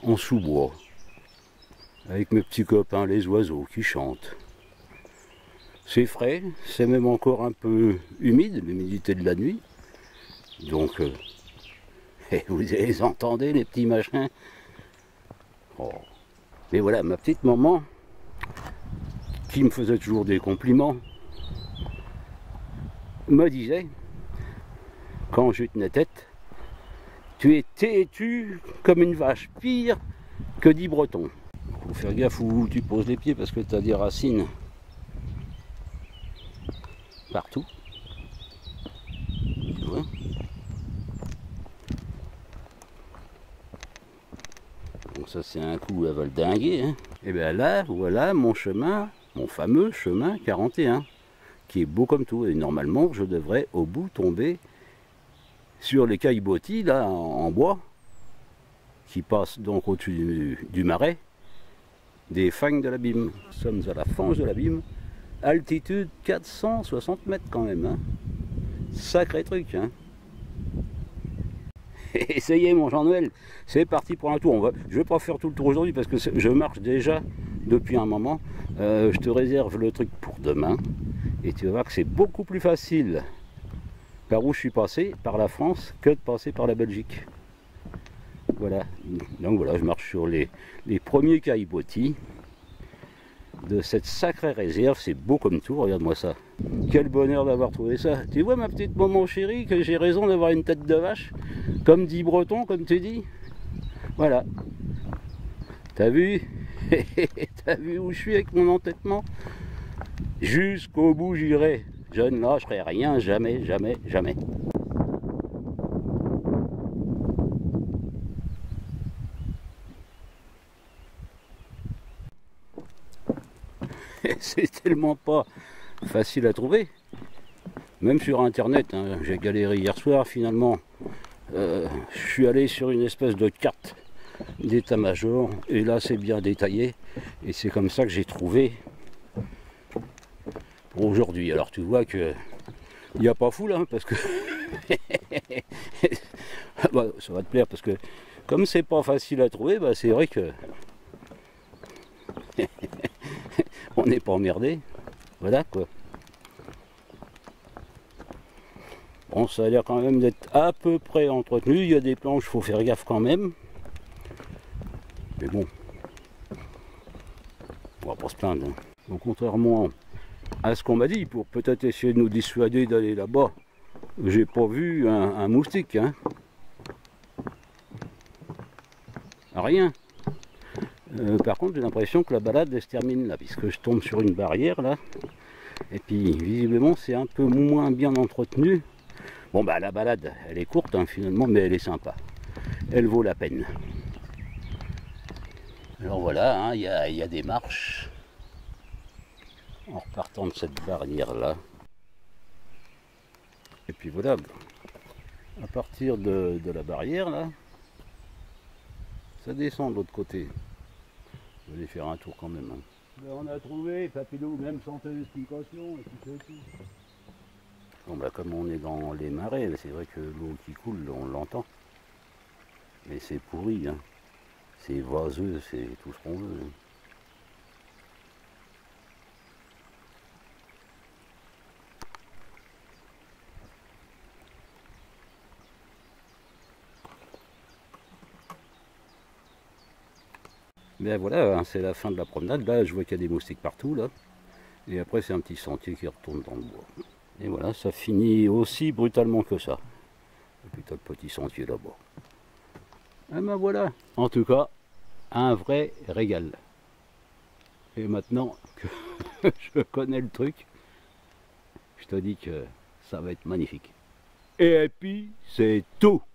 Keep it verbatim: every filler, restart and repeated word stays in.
en sous-bois, avec mes petits copains les oiseaux qui chantent. C'est frais, c'est même encore un peu humide, l'humidité de la nuit. Donc, euh, et vous les entendez, les petits machins. Oh. Mais voilà, ma petite maman, qui me faisait toujours des compliments, me disait, quand je tenais tête, tu es têtu comme une vache, pire que dit Breton. Faut faire gaffe où tu poses les pieds parce que tu as des racines partout. Tu vois ? Donc ça c'est un coup à valdinguer. Hein. Et bien là, voilà mon chemin, mon fameux chemin quarante et un, qui est beau comme tout. Et normalement, je devrais au bout tomber sur les caillebotis là en, en bois, qui passent donc au-dessus du, du marais, des fagnes de l'abîme. Nous sommes à la fange de l'abîme, altitude quatre cent soixante mètres quand même. Hein. Sacré truc. Hein. Essayez mon Jean-Noël, c'est parti pour un tour. On va, je ne vais pas faire tout le tour aujourd'hui parce que je marche déjà depuis un moment. Euh, je te réserve le truc pour demain et tu vas voir que c'est beaucoup plus facile par où je suis passé, par la France, que de passer par la Belgique. Voilà, donc voilà, je marche sur les, les premiers caillebotis de cette sacrée réserve. C'est beau comme tout, regarde-moi ça. Quel bonheur d'avoir trouvé ça. Tu vois ma petite maman chérie, que j'ai raison d'avoir une tête de vache, comme dit Breton, comme tu dis. Voilà. T'as vu? T'as vu où je suis avec mon entêtement? Jusqu'au bout j'irai. Je ne lâcherai rien, jamais, jamais, jamais. C'est tellement pas facile à trouver, même sur internet. Hein. J'ai galéré hier soir, finalement euh, je suis allé sur une espèce de carte d'état-major et là c'est bien détaillé et c'est comme ça que j'ai trouvé pour aujourd'hui. Alors tu vois que il n'y a pas fou là, hein, parce que bah, ça va te plaire, parce que comme c'est pas facile à trouver, bah, c'est vrai que on n'est pas emmerdé, voilà quoi. Bon, ça a l'air quand même d'être à peu près entretenu, il y a des planches, il faut faire gaffe quand même. Mais bon, on va pas se plaindre. Hein. Donc, contrairement à ce qu'on m'a dit, pour peut-être essayer de nous dissuader d'aller là-bas, j'ai pas vu un, un moustique. Hein. Rien. Euh, par contre, j'ai l'impression que la balade elle se termine là, puisque je tombe sur une barrière là. Et puis, visiblement, c'est un peu moins bien entretenu. Bon, bah, la balade, elle est courte hein, finalement, mais elle est sympa. Elle vaut la peine. Alors voilà, hein, y a, y a des marches. En repartant de cette barrière là. Et puis voilà, à partir de, de la barrière là, ça descend de l'autre côté. Je vais aller faire un tour quand même. Hein. Là, on a trouvé, Papilou, même sans explication, et tout ça, tout. Bon bah comme on est dans les marais, c'est vrai que l'eau qui coule, on l'entend. Mais c'est pourri, hein. C'est vaseux, c'est tout ce qu'on veut. Hein. Mais voilà, hein, c'est la fin de la promenade. Là, je vois qu'il y a des moustiques partout, là. Et après, c'est un petit sentier qui retourne dans le bois. Et voilà, ça finit aussi brutalement que ça. Et puis, t'as le petit sentier là-bas. Et ben voilà. En tout cas, un vrai régal. Et maintenant que je connais le truc, je te dis que ça va être magnifique. Et puis, c'est tout.